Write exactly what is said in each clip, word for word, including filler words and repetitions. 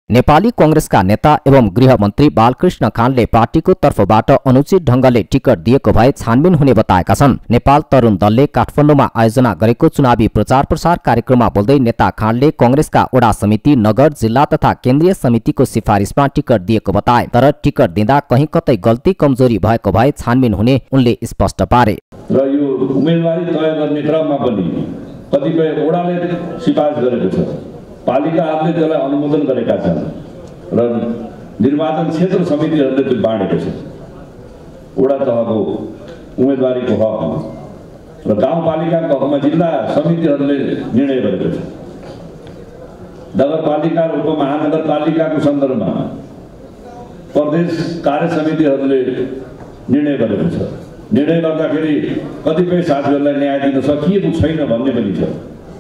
नेपाली कांग्रेसका नेता एवं गृहमन्त्री बालकृष्ण खानले पार्टीको तर्फबाट अनुचित ढंगले टिकट दिएको भए छानबिन हुने बताएका छन्। नेपाल तरुण दलले काठमाडौँमा आयोजना गरेको चुनावी प्रचार प्रसार कार्यक्रममा बोल्दै नेता खानले कांग्रेसका वडा समिति, नगर, जिल्ला तथा केन्द्रीय समितिको सिफारिसमा टिकट दिएको बताए। तर टिकट दिँदा कहीँ कतै गल्ती कमजोरी भएको भए छानबिन हुने उनले स्पष्ट पारे। र यो उम्मेदवारी तय गर्ने क्रममा पनि कतिपय वडाले सिफारिस गरेको छ, पालिकाहरूले त्यसलाई अनुमोदन गरेका छन् र निर्वाचन क्षेत्र समितिहरूले त्यो बाँडेको छ वडा तहको उम्मेदवारीको हकमा र गाउँपालिकाको हकमा जिल्ला समितिहरूले निर्णय गरेको छ। नगरपालिका र उपमहानगरपालिकाको सन्दर्भमा प्रदेश कार्य समितिहरूले निर्णय गरेको छ। निर्णय गर्दाखेरि कतिपय साथीहरूलाई न्याय दिन सकिएको छैन भन्ने पनि छ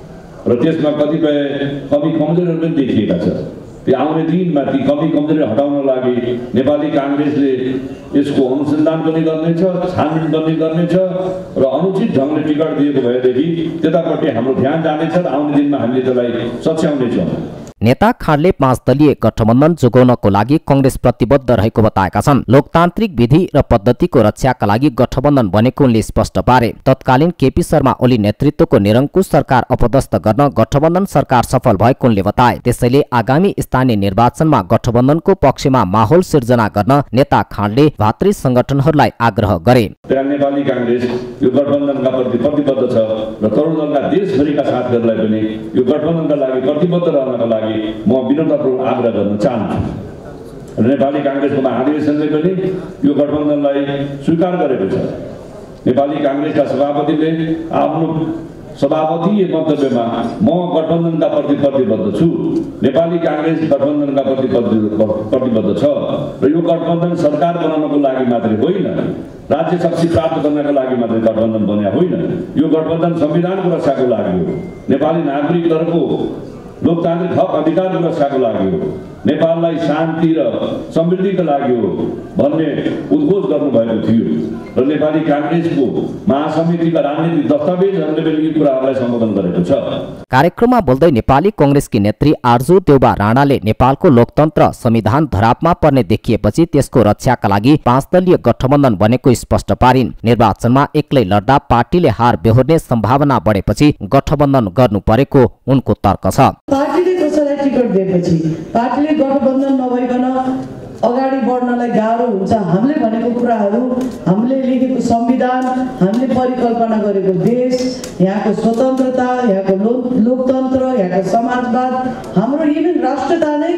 र त्यसमा कतिपय कमी कमजोरीहरू पनि देखिएका छ। त्यो आउने दिनमा ती कमी कमजोरी हटाउन लागि नेपाली कांग्रेसले यसको अनुसन्धान पनि गर्नेछ, छानबिन पनि गर्नेछ र अनुचित ढंगले टिकट दिएको भएदेखि त्यतापट्टि हाम्रो ध्यान जानेछ र आउने दिनमा हामीले त्यसलाई सच्याउनेछौँ। नेता खानले पाँच दलीय गठबन्धन जोगाउनको लागि कांग्रेस प्रतिबद्ध रहेको बताएका छन्। लोकतान्त्रिक विधि र पद्धतिको रक्षाका लागि गठबन्धन बनेको उनले स्पष्ट पारे। तत्कालीन केपी शर्मा ओली नेतृत्वको निरङ्कुश सरकार अपदस्थ गर्न गठबन्धन सरकार सफल भएको उनले बताए। त्यसैले आगामी स्थानीय निर्वाचनमा गठबन्धनको पक्षमा माहौल सिर्जना गर्न नेता खानले भातृ संगठनहरूलाई आग्रह गरे। नेपाली कांग्रेस यो गठबन्धनका प्रति प्रतिबद्ध छ र तरुण दलका देशभरिका साथीहरूलाई पनि यो गठबन्धनका लागि प्रतिबद्ध रहनका लागि म विनम्रतापूर्वक आग्रह गर्न चाहन्छु। नेपाली कांग्रेसको महाधिवेशनले पनि यो गठबन्धनलाई स्वीकार गरेको छ। नेपाली कांग्रेसका सभापतिले आफ्नो सभापतीय मन्तव्यमा म गठबन्धनका प्रति प्रतिबद्ध छु, नेपाली कांग्रेस गठबन्धनका प्रति प्रतिबद्ध छ र यो गठबन्धन सरकार बनाउनको लागि मात्रै होइन, राज्य शक्ति प्राप्त गर्नका लागि मात्रै गठबन्धन बन्या होइन, यो गठबन्धन संविधानको रक्षाको लागि हो, नेपाली नागरिकहरूको लोकतान्त्रिक हक अधिकारको रक्षाको लागि हो, नेपाललाई शान्ति र समृद्धिका लागि हो भन्ने उद्घोष गर्नुभएको थियो र नेपाली कांग्रेसको महासमितिका राजनीतिक दस्तावेजहरूले पनि यी कुराहरूलाई सम्बोधन गरेको छ। कार्यक्रममा बोल्दै नेपाली कांग्रेसकी नेत्री आर्जु देउबा राणाले नेपालको लोकतन्त्र संविधान धरापमा पर्ने देखिएपछि त्यसको रक्षाका लागि पाँच दलीय गठबन्धन बनेको स्पष्ट पारिन्। निर्वाचनमा एक्लै लड्दा पार्टीले हार बेहोर्ने सम्भावना बढेपछि गठबन्धन गर्नु परेको उनको तर्क छ। पार्टीले कसैलाई टिकट दिएपछि पार्टीले गठबन्धन नभइकन अगाडि बढ्नलाई गाह्रो हुन्छ। हामीले भनेको कुराहरू, हामीले लेखेको संविधान, हामीले परिकल्पना गरेको देश, यहाँको स्वतन्त्रता, यहाँको लोकतन्त्र, यहाँको समाजवाद, हाम्रो इभन राष्ट्रता नै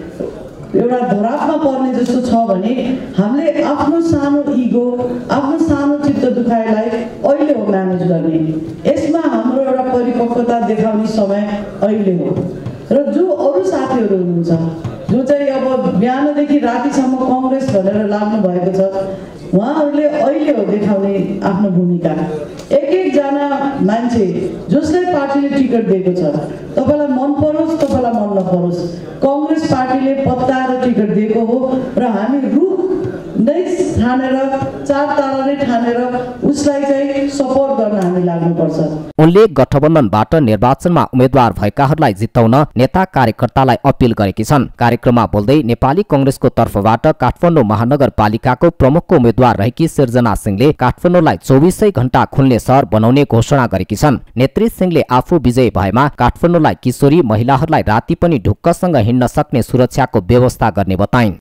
एउटा धरापमा पर्ने जस्तो छ भने हामीले आफ्नो सानो इगो, आफ्नो सानो चित्त दुखाइलाई अहिले हो म्यानेज गर्ने। यसमा हाम्रो एउटा परिपक्वता देखाउने समय अहिले हो र जो अरू साथीहरू हुनुहुन्छ जो चाहिँ अब बिहानदेखि रातिसम्म कांग्रेस भनेर लाग्नु भएको छ, उहाँहरूले अहिले हो देखाउने आफ्नो भूमिका। एक एकजना मान्छे जसलाई पार्टीले टिकट दिएको छ, तपाईलाई मन परोस् तपाईलाई मन नपरोस्, कांग्रेस पार्टीले पत्ताएर टिकट दिएको हो र हामी रुख नै ठानेर चार तारा नै ठानेर उसलाई चाहिँ सपोर्ट गर्न हामी लाग्नुपर्छ। उनले गठबन्धनबाट निर्वाचनमा उम्मेद्वार भएकाहरूलाई जिताउन नेता कार्यकर्तालाई अपील गरेकी छन्। कार्यक्रममा बोल्दै नेपाली कांग्रेसको तर्फबाट काठमाडौँ महानगरपालिकाको प्रमुखको उम्मेद्वार रहेकी सिर्जना सिंहले काठमाडौँलाई चौबिसै घण्टा खुल्ने शहर बनाउने घोषणा गरेकी छन्। नेत्री सिंहले आफू विजयी भएमा काठमाडौँलाई किशोरी महिलाहरूलाई राति पनि ढुक्कसँग हिँड्न सक्ने सुरक्षाको व्यवस्था गर्ने बताइन्।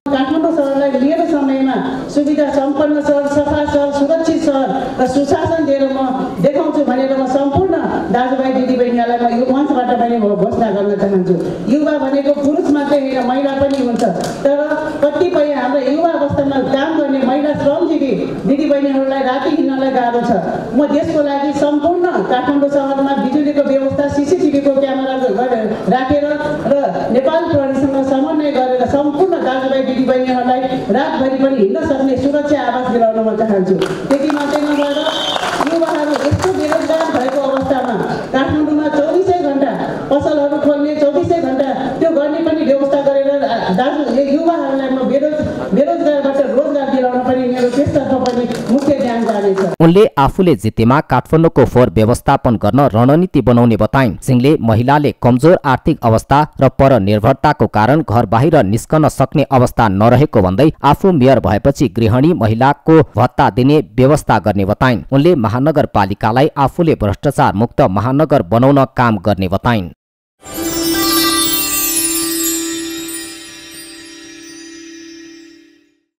सुविधा सम्पन्न सहर, सफा सहर, सुरक्षित सहर र सुशासन दिएर म देखाउँछु भनेर म सम्पूर्ण दाजुभाइ दिदीबहिनीहरूलाई म यो मञ्चबाट पनि म घोषणा गर्न चाहन्छु। युवा भनेको पुरुष मात्रै होइन, महिला पनि हुन्छ, तर कतिपय हाम्रा युवा अवस्थामा काम गर्ने महिला श्रमजीवी दिदीबहिनीहरूलाई राति हिँड्नलाई गाह्रो छ। म त्यसको लागि सम्पूर्ण काठमाडौँ सहरमा बिजुलीको व्यवस्था, सिसिटिभीको क्यामेरा राखेर र नेपाल प्रहरीसँग समन्वय गरेर सम्पूर्ण दाजुभाइ दिदीबहिनीहरूलाई रातभरि पनि हिँड्न सक्ने सुरक्षा आवास दिलाउन म चाहन्छु। त्यति मात्रै नभएर युवाहरू यस्तो बेरोजगार भएको अवस्थामा काठमाडौँमा चौबिसै घण्टा पसलहरू खोल्ने, चौबिसै घण्टा त्यो गर्ने पनि व्यवस्था गरेर दाजु युवाहरूलाई म बेरोज बेरोजगारबाट रोजगार दिलाउन पनि मेरो त्यसतर्फ पनि मुख्य ध्यान जानेछ। उनले आफूले जितेमा काठमाडौँको फोहोर व्यवस्थापन गर्न रणनीति बनाउने बताइन्। सिंहले महिलाले कमजोर आर्थिक अवस्था र परनिर्भरताको कारण घर बाहिर निस्कन सक्ने अवस्था नरहेको भन्दै आफू मेयर भएपछि गृहिणी महिलाको भत्ता दिने व्यवस्था गर्ने बताइन्। उनले महानगरपालिकालाई आफूले भ्रष्टाचार मुक्त महानगर बनाउन काम गर्ने बताइन्।